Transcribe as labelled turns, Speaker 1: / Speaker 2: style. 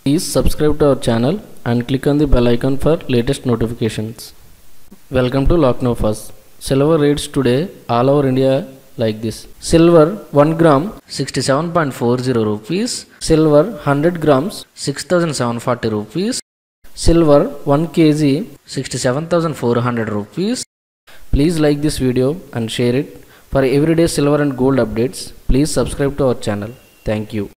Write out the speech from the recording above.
Speaker 1: Please subscribe to our channel and click on the bell icon for latest notifications. Welcome to Lucknow First. Silver rates today all over India like this. Silver 1 gram 67.40 rupees. Silver 100 grams 6740 rupees. Silver 1 kg 67,400 rupees. Please like this video and share it. For everyday silver and gold updates, please subscribe to our channel. Thank you.